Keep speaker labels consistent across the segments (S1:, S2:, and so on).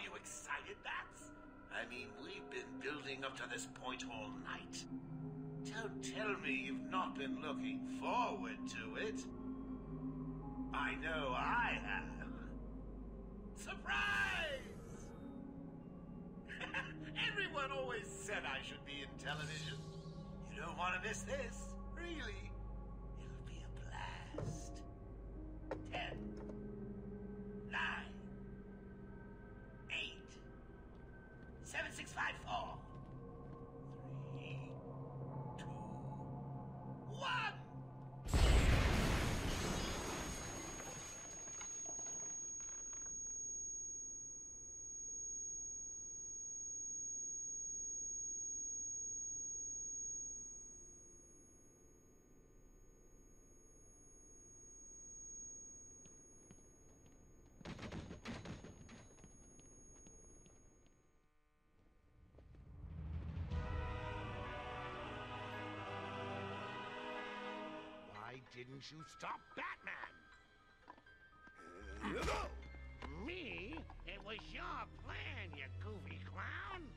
S1: you excited, Bats? I mean, we've been building up to this point all night. Don't tell me you've not been looking forward to it. I know I have. Surprise! Everyone always said I should be in television. You don't want to miss this, really. It'll be a blast. 10, 9, 8, 7, 6, 5, 4, 3, 2, 1.
S2: Why didn't you stop Batman? Me? It was your plan, you goofy clown.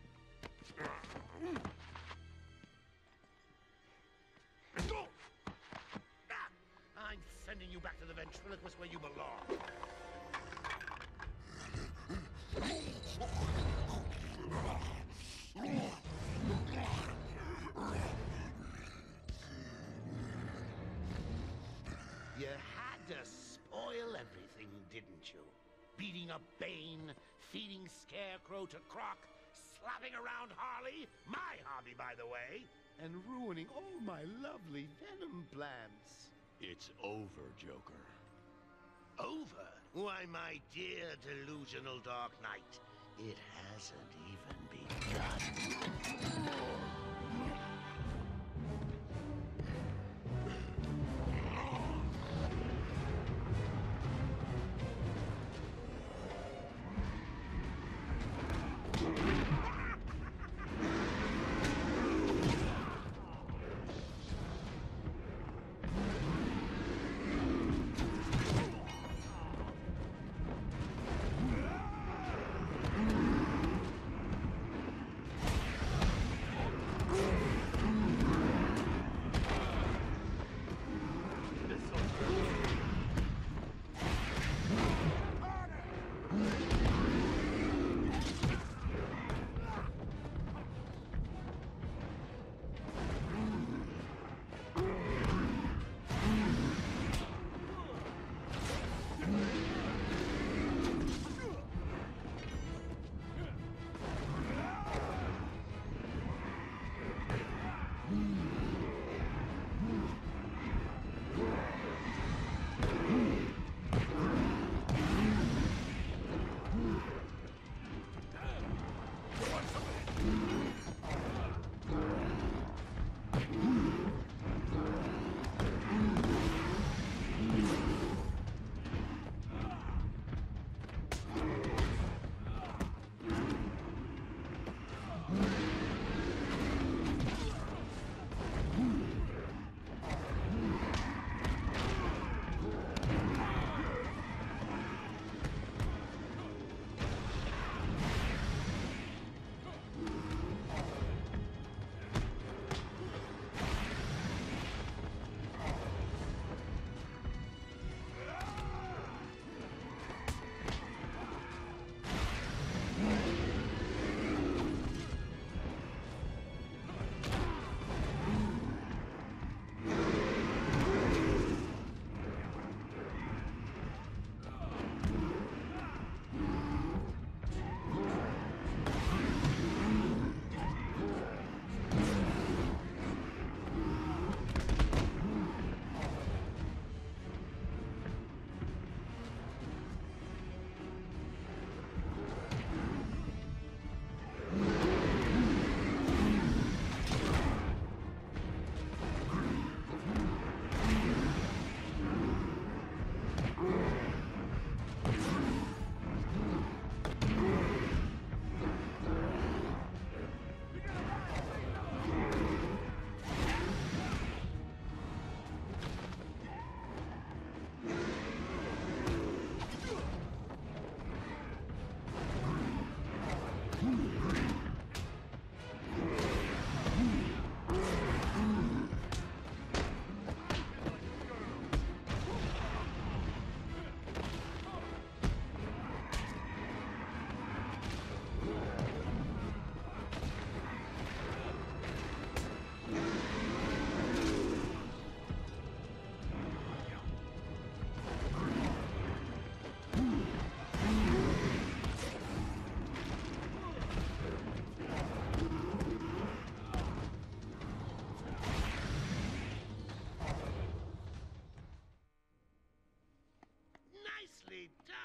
S2: I'm sending you back to the ventriloquist where you belong. You had to spoil everything, didn't you? Beating up Bane, feeding Scarecrow to Croc, slapping around Harley, my hobby, by the way, and ruining all my lovely Venom plans.
S3: It's over, Joker.
S2: Over? Why, my dear delusional Dark Knight, it hasn't even begun.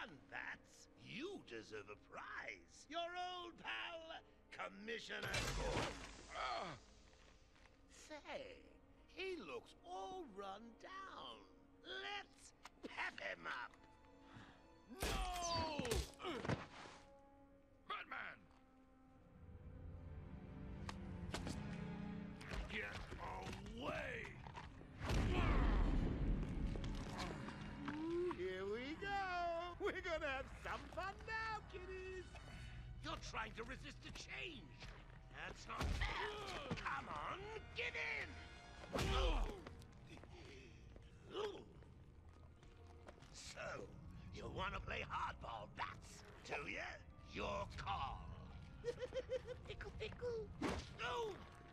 S2: done, Bats. You deserve a prize. Your old pal, Commissioner Gordon. Say, he looks all run down. Let's pep him up.
S3: No! Batman! Get away!
S2: Here we go. We're gonna have some fun now, kiddies. You're trying to resist a change. That's not fair. Come on, give in. So, you want to play hardball, Bats, do you? Your call. Pickle, pickle. No!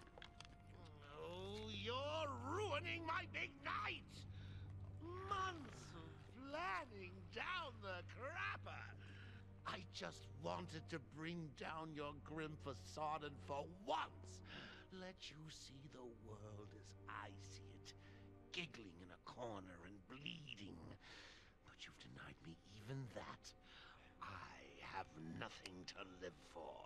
S2: Oh, you're ruining my big night. Months of planning down the crapper. I just wanted to bring down your grim facade and for once let you see the world as I see it, giggling in a corner and bleeding. But you've denied me even that. I have nothing to live for.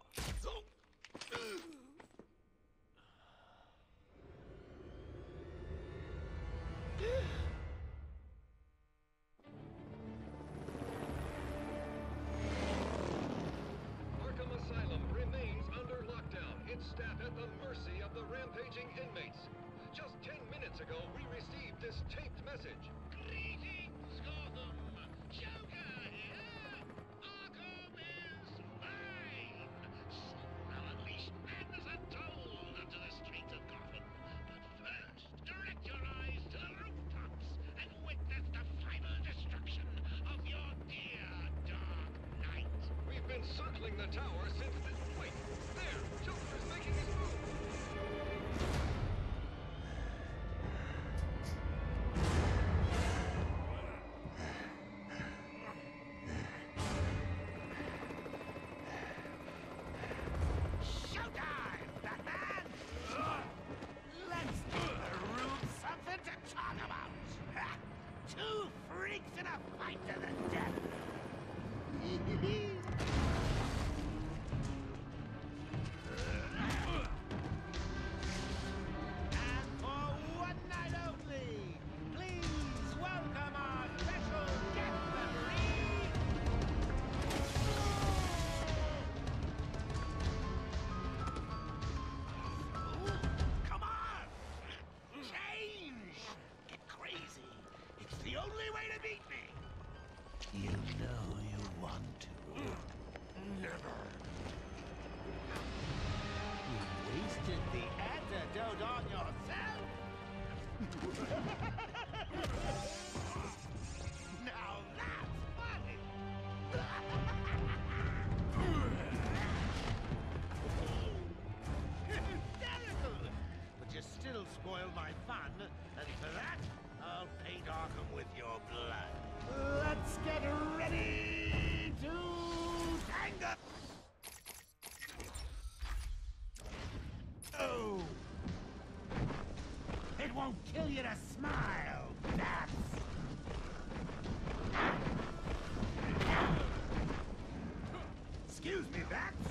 S4: Arkham Asylum remains under lockdown, its staff at the mercy of the rampaging inmates. Just 10 minutes ago, we received this taped message.
S2: Greetings, Gotham! Joker here! Arkham is mine! Soon I'll unleash madness untold onto the streets of Gotham. But first, direct your eyes to the rooftops and witness the final destruction of your dear Dark Knight.
S4: We've been circling the tower since the... Wait, there! Joker is making his move!
S2: Showtime, Batman! Let's give the room something to talk about! Two freaks in a fight to the death! And for one night only, please welcome our special guest referee, come on! Change! Get crazy! It's the only way to beat me! You know you want to. Never. You wasted the antidote on yourself? Now that's funny! Hysterical! But you still spoiled my fun, and for that, I'll paint Arkham with your blood. Let's get ready to tango! Oh! It won't kill you to smile, Bats! Excuse me, Bats!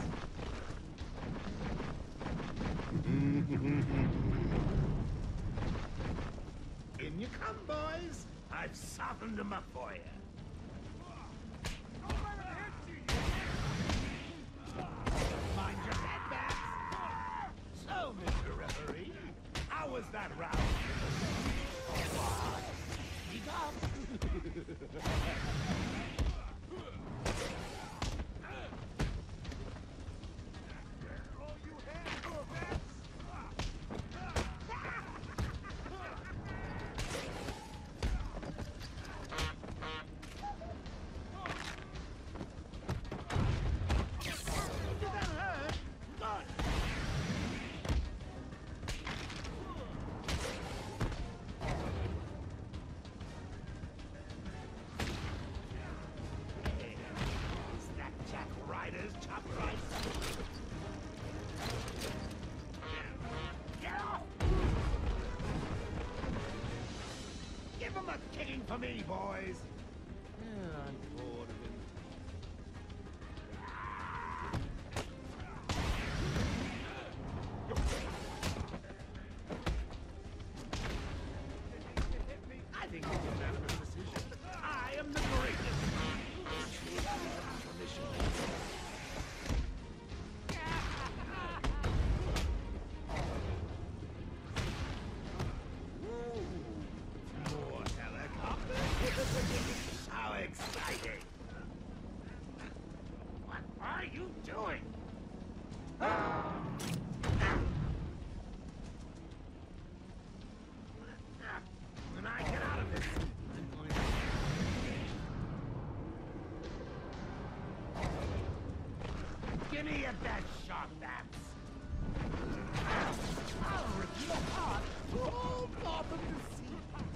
S2: In you come, boys! I've softened them up for you. Mind your head, Bats! So, Mr. Referee, how was that round? Speak up! Did that hurt? Good! Is that Jack Ryder's top price? Get off! Give him a kicking for me, boys! I'm bored of him. Unanimous decision. I am the greatest. More helicopters? How exciting! What are you doing? When I get out of this, I'm going to... Give me your best shot, Bats. I'll rip you apart for all Gotham to see.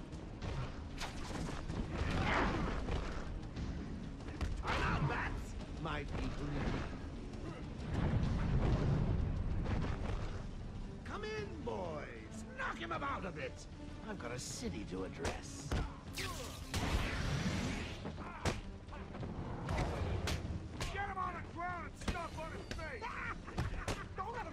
S2: Turn out, Bats! My people need me. Come in, boys. Knock him about a bit. I've got a city to address.
S3: Get him on the ground and stomp on his face! Don't let him...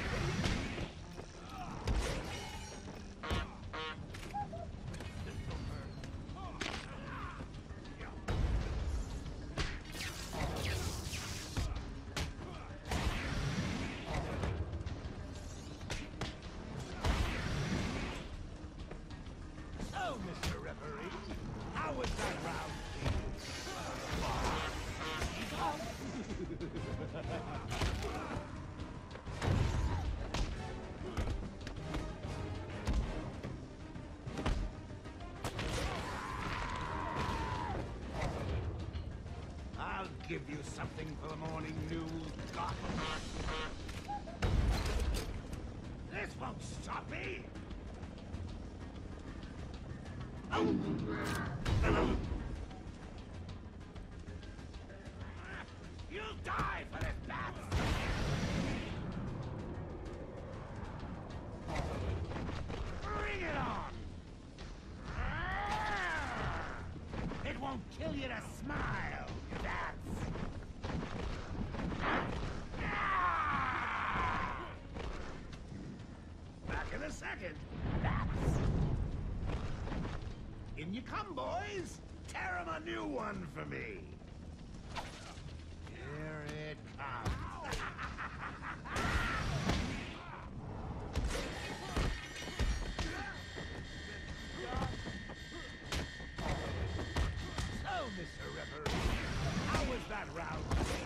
S2: So, Mr. Referee, how was that round? I'll give you something for the morning news, Gotham. This won't stop me! You'll die for this, Bats! Bring it on! It won't kill you to smile, Bats! Back in a second, Bats! In you come, boys! Tear 'em a new one for me! Here it comes! So, Mr. Referee, how was that round?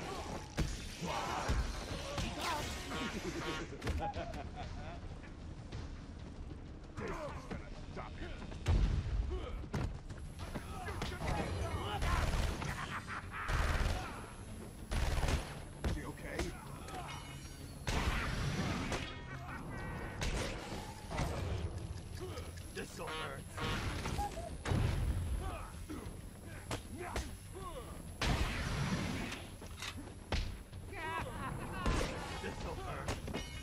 S3: This is gonna stop him. Is he okay?
S2: This'll hurt. This'll hurt.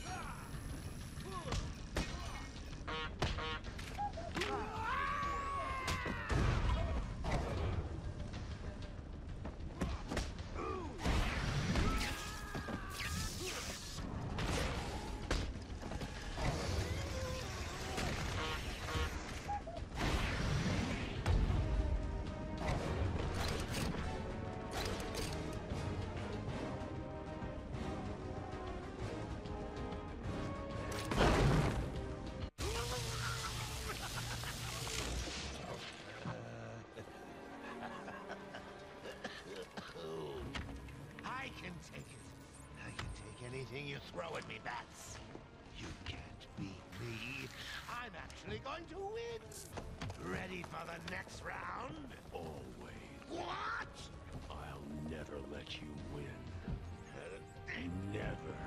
S2: I can take it. I can take anything you throw at me, Bats. You can't beat me. I'm actually going to win. Ready for the next round?
S3: Always.
S2: What?
S3: I'll never let you win. Never.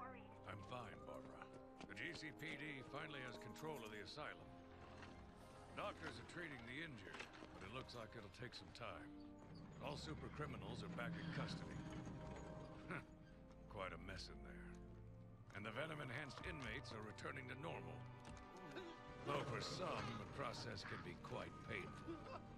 S4: GCPD finally has control of the asylum.
S5: Doctors are treating the injured, but it looks like it'll take some time. All super criminals are back in custody. Quite a mess in there. And the Venom-enhanced inmates are returning to normal. Though for some, the process can be quite painful.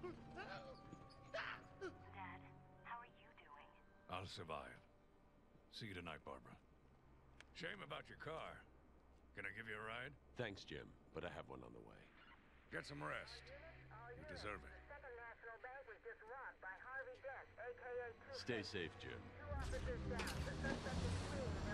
S6: Dad, how are you doing?
S5: I'll survive. See you tonight, Barbara. Shame about your car. Can I give you a ride?
S7: Thanks, Jim, but I have one on the way.
S5: Get some rest. You deserve it.
S6: Second National Bank was just robbed by Harvey Dent, a.k.a.
S7: Stay safe, Jim.
S6: 2 officers down. The suspect is fleeing.